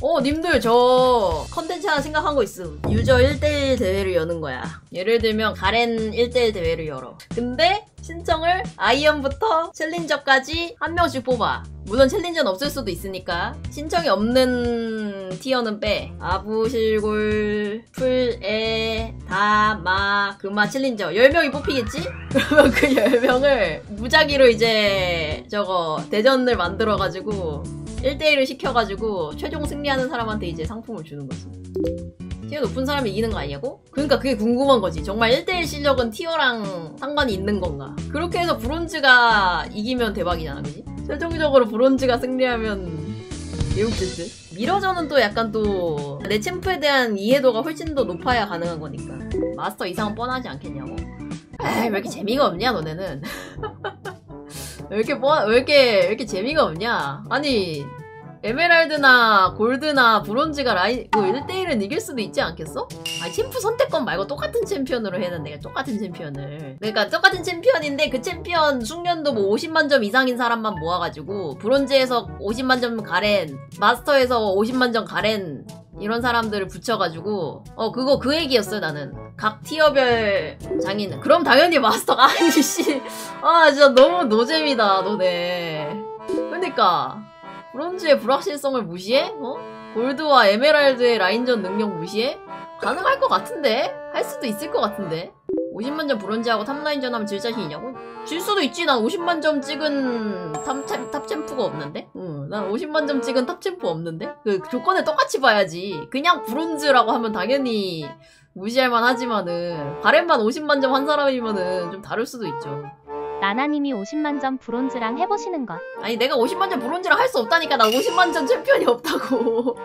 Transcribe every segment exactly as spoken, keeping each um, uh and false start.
어 님들 저 컨텐츠 하나 생각한 거 있음. 유저 일 대일 대회를 여는 거야. 예를 들면 가렌 일 대일 대회를 열어. 근데 신청을 아이언부터 챌린저까지 한 명씩 뽑아. 물론 챌린저는 없을 수도 있으니까 신청이 없는 티어는 빼. 아부실골, 풀에, 다, 마, 금마, 챌린저 열 명이 뽑히겠지? 그러면 그 열 명을 무작위로 이제 저거 대전을 만들어가지고 일 대일을 시켜가지고 최종 승리하는 사람한테 이제 상품을 주는 거지. 티어 높은 사람이 이기는 거 아니냐고? 그러니까 그게 궁금한 거지. 정말 일 대일 실력은 티어랑 상관이 있는 건가? 그렇게 해서 브론즈가 이기면 대박이잖아, 그지? 최종적으로 브론즈가 승리하면 개웃길 듯? 미러전은 또 약간 또 내 챔프에 대한 이해도가 훨씬 더 높아야 가능한 거니까. 마스터 이상은 뻔하지 않겠냐고? 에이, 왜 이렇게 재미가 없냐, 너네는? 왜 이렇게 뻔, 왜 이렇게, 왜 이렇게 재미가 없냐? 아니, 에메랄드나 골드나 브론즈가 라인, 그 일 대일은 이길 수도 있지 않겠어? 아니, 챔프 선택권 말고 똑같은 챔피언으로 해는 내가 똑같은 챔피언을. 그러니까 똑같은 챔피언인데 그 챔피언 숙련도 뭐 오십만 점 이상인 사람만 모아가지고, 브론즈에서 오십만 점 가렌, 마스터에서 오십만 점 가렌, 이런 사람들을 붙여가지고, 어, 그거 그 얘기였어요, 나는. 각 티어별 장인. 그럼 당연히 마스터가, 아니, 씨. 아, 진짜 너무 노잼이다, 너네. 그러니까. 브론즈의 불확실성을 무시해? 어? 골드와 에메랄드의 라인전 능력 무시해? 가능할 것 같은데? 할 수도 있을 것 같은데? 오십만 점 브론즈하고 탑라인전 하면 질 자신이냐고? 질 수도 있지. 난 오십만 점 찍은 탑, 탑, 탑 챔프가 없는데? 응, 난 오십만 점 찍은 탑 챔프 없는데? 그 조건을 똑같이 봐야지. 그냥 브론즈라고 하면 당연히 무시할만 하지만은 가렌만 오십만 점 한 사람이면은 좀 다를 수도 있죠. 나나님이 오십만 점 브론즈랑 해보시는 것. 아니 내가 오십만 점 브론즈랑 할 수 없다니까. 난 오십만 점 챔피언이 없다고.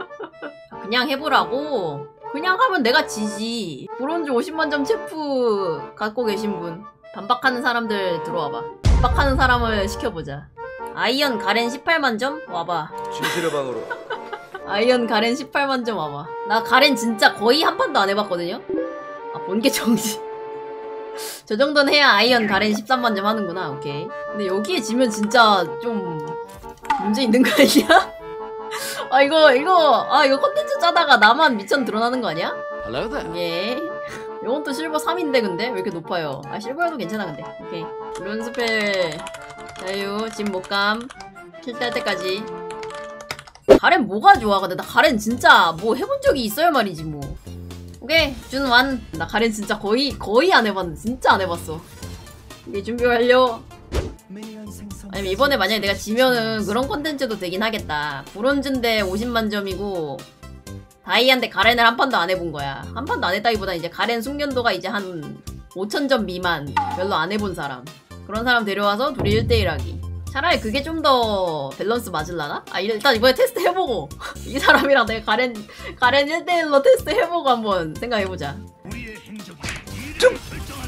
그냥 해보라고? 그냥 하면 내가 지지. 브론즈 오십만 점 챔프 갖고 계신 분, 반박하는 사람들 들어와봐. 반박하는 사람을 시켜보자. 아이언 가렌 십팔만 점? 와봐. 진실의 방으로. 아이언 가렌 십팔만 점 와봐. 나 가렌 진짜 거의 한 판도 안 해봤거든요? 아, 본게 정신. 저 정도는 해야 아이언 가렌 십삼만 점 하는구나. 오케이. 근데 여기에 지면 진짜 좀 문제 있는 거 아니야? 아 이거 이거 아 이거 컨텐츠 짜다가 나만 미천 드러나는 거 아니야? 예. 이건 또 실버 삼인데 근데 왜 이렇게 높아요? 아 실버여도 괜찮아 근데. 오케이. 룬스펠 자유 집 못감 킬할 때까지. 가렌 뭐가 좋아? 근데 나 가렌 진짜 뭐 해본 적이 있어야 말이지 뭐. 오케이 준완. 나 가렌 진짜 거의 거의 안 해봤는데 진짜 안 해봤어. 오케이 준비 완료. 아니 이번에 만약에 내가 지면은 그런 컨텐츠도 되긴 하겠다. 브론즈인데 오십만 점이고 다이아인데 가렌을 한 판도 안 해본 거야. 한 판도 안 했다기보다 이제 가렌 숙련도가 이제 한 오천 점 미만, 별로 안 해본 사람, 그런 사람 데려와서 둘이 일 대일 하기. 차라리 그게 좀 더 밸런스 맞을라나? 아 일단 이번에 테스트 해보고 이 사람이랑 내가 가렌 가렌 일 대일로 테스트 해보고 한번 생각해보자. 좀!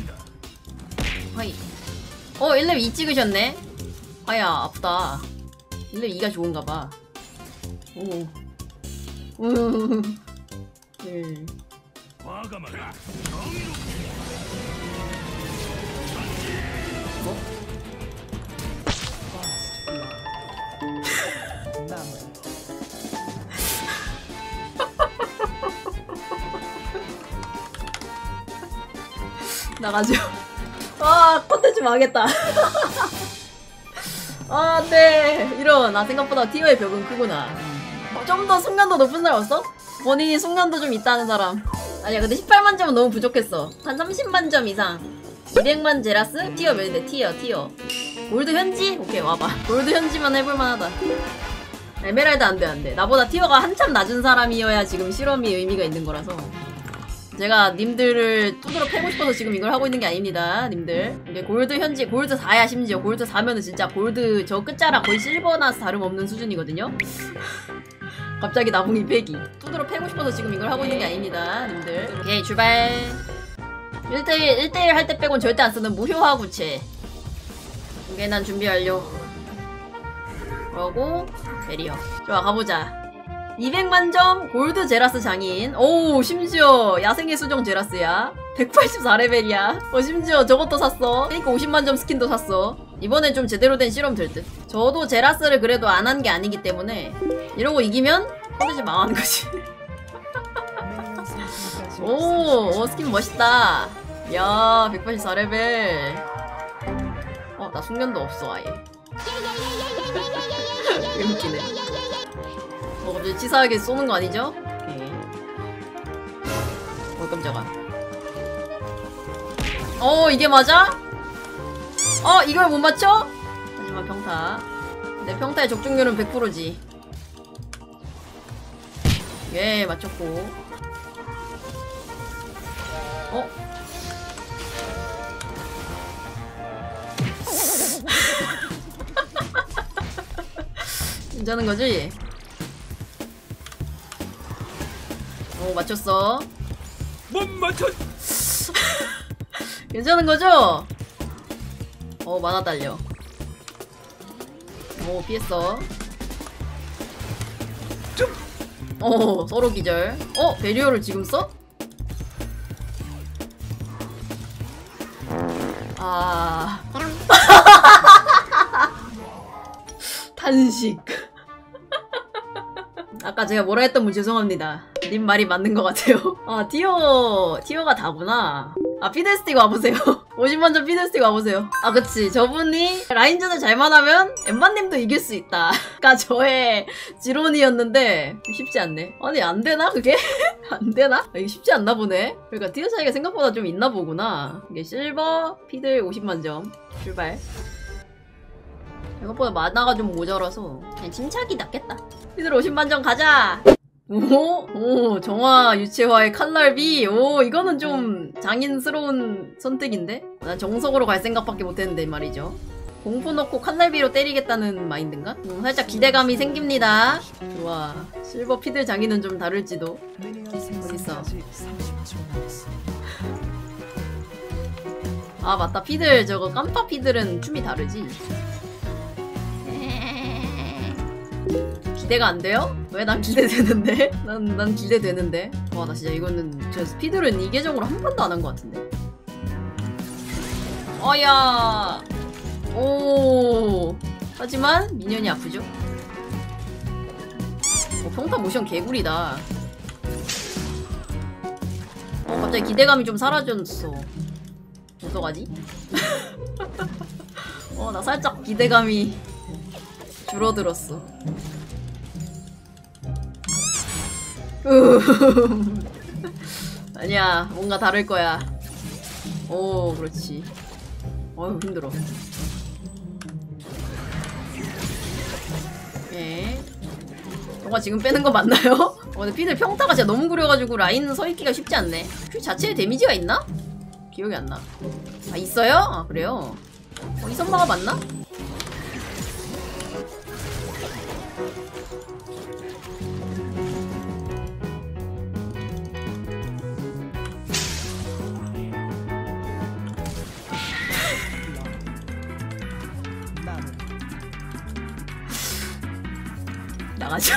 하이. 어 일 레벨 이 찍으셨네? 아야 아프다. 일 레벨 이가 좋은가봐. 오. 음. 네. 뭐? 나가죠. 아 콘텐츠 망했다. 아 네. 이런. 나 생각보다 티어의 벽은 크구나. 어, 좀 더 숙련도 높은 사람 없어? 본인이 숙련도 좀 있다는 사람. 아니야 근데 십팔만 점은 너무 부족했어. 한 삼십만 점 이상. 이백만 제라스? 티어 몇인데? 티어 티어 골드 현지? 오케이 와봐. 골드 현지만 해볼만하다. 에메랄드 안돼 안돼. 나보다 티어가 한참 낮은 사람이어야 지금 실험이 의미가 있는 거라서. 제가 님들을 두드러 패고 싶어서 지금 이걸 하고 있는 게 아닙니다 님들. 이게 골드 현지 골드 사야. 심지어 골드 사면은 진짜 골드 저 끝자락 거의 실버나 다름없는 수준이거든요. 갑자기 나붕이 패기. 두드러 패고 싶어서 지금 이걸 하고 있는 게 아닙니다 님들. 오케이 출발. 일 대일 일 대일 할 때 빼곤 절대 안 쓰는 무효화 구체. 오케이 난 준비 완료. 그러고 베리어. 좋아 가보자. 이백만 점 골드 제라스 장인. 오 심지어 야생의 수정 제라스야. 백팔십사 레벨이야. 어 심지어 저것도 샀어. 그러니까 오십만 점 스킨도 샀어. 이번엔 좀 제대로 된 실험 될 듯. 저도 제라스를 그래도 안 한 게 아니기 때문에 이러고 이기면 컨텐츠 망하는 거지. 오, 오, 스킨 멋있다. 야, 백팔십사 레벨. 어, 나 숙련도 없어, 아예. 왜 웃기네. 어, 갑자기 치사하게 쏘는 거 아니죠? 오케이. 어, 깜짝아. 어, 이게 맞아? 어, 이걸 못 맞춰? 하지만 평타. 내 평타의 적중률은 백 퍼센트지. 예, 맞췄고. 어? 괜찮은 거지? 오, 맞췄어. 못 맞췄. 괜찮은 거죠? 어, 만화 달려. 오, 피했어. 어, 서로 기절. 어, 베리어를 지금 써? 아. 탄식. 아까 제가 뭐라 했던 분 죄송합니다. 님 말이 맞는 것 같아요. 아, 티어, 티어가 다구나. 아, 피드스틱 와보세요. 오십만 점 피드스틱 와보세요. 아, 그치. 저분이 라인전을 잘만 하면 엠바님도 이길 수 있다. 가 저의 지론이었는데 쉽지 않네. 아니, 안 되나, 그게? 안 되나? 아, 이게 쉽지 않나 보네. 그러니까 티어 차이가 생각보다 좀 있나 보구나. 이게 실버, 피들 오십만 점. 출발. 생각보다 만화가 좀 모자라서 그냥 침착이 낫겠다. 피들 오십만 점 가자! 오, 오, 정화 유채화의 칼날비. 오, 이거는 좀 장인스러운 선택인데? 난 정석으로 갈 생각밖에 못했는데 말이죠. 공포 넣고 칼날비로 때리겠다는 마인드인가? 음, 살짝 기대감이 생깁니다. 좋아. 실버 피들 장인은 좀 다를지도. 어딨어? 아, 맞다. 피들, 저거 깜빡 피들은 춤이 다르지. 기대가 안 돼요? 왜 난 기대되는데? 난, 난 기대되는데? 와, 나 진짜 이거는, 저 스피드는 이 계정으로 한 번도 안 한 것 같은데? 어야! 오! 하지만, 미니언이 아프죠? 어, 평타 모션 개구리다. 어, 갑자기 기대감이 좀 사라졌어. 어떡하지? 어, 나 살짝 기대감이 줄어들었어. 아니야, 뭔가 다를 거야. 오, 그렇지. 어휴, 힘들어. 예. 정말 지금 빼는 거 맞나요? 어, 근데 피들 평타가 진짜 너무 구려가지고 라인 서있기가 쉽지 않네. 큐 자체에 데미지가 있나? 기억이 안 나. 아, 있어요? 아, 그래요? 어, 이 선마가 맞나? 나가죠.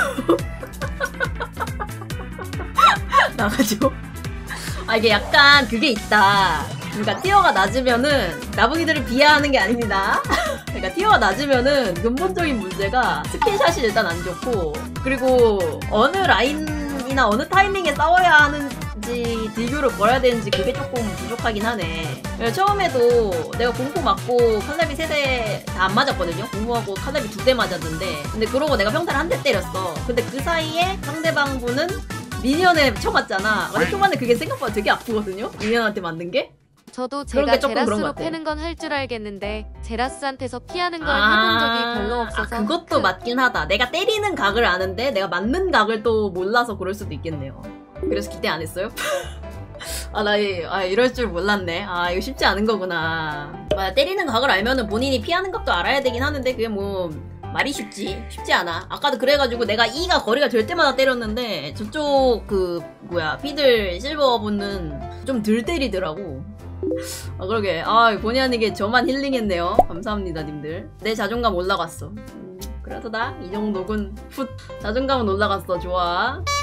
나가죠. 아, 이게 약간 그게 있다. 그러니까 티어가 낮으면은 나붕이들을 비하하는 게 아닙니다. 그러니까 티어가 낮으면은 근본적인 문제가 스킬샷이 일단 안 좋고, 그리고 어느 라인이나 어느 타이밍에 싸워야 하는지 딜교를 걸어야 되는지 그게 조금 부족하긴 하네. 처음에도 내가 공포 맞고 칼날비 세 대 다 안 맞았거든요. 공포하고 칼날비 두 대 맞았는데, 근데 그러고 내가 평타를 한 대 때렸어. 근데 그 사이에 상대방 분은 미니언에 쳐맞잖아. 근데 초반에 그게 생각보다 되게 아프거든요? 미니언한테 맞는 게? 저도 그런 제가 게 조금 그런 것 제라스로 같아. 패는 건 할 줄 알겠는데 제라스한테서 피하는 걸 아, 해본 적이 별로 없어서 아, 그것도 그... 맞긴 하다. 내가 때리는 각을 아는데 내가 맞는 각을 또 몰라서 그럴 수도 있겠네요. 그래서 기대 안 했어요? 아, 나 이, 아, 이럴 줄 몰랐네. 아, 이거 쉽지 않은 거구나. 아, 때리는 각을 알면은 본인이 피하는 각도 알아야 되긴 하는데 그게 뭐 말이 쉽지? 쉽지 않아. 아까도 그래가지고 내가 E가 거리가 될 때마다 때렸는데 저쪽 그 뭐야 피들 실버 분은 좀 덜 때리더라고. 아, 그러게. 아, 본의 아니게 저만 힐링했네요. 감사합니다, 님들. 내 자존감 올라갔어. 음, 그래도 나 이 정도군. 훗. 자존감은 올라갔어. 좋아.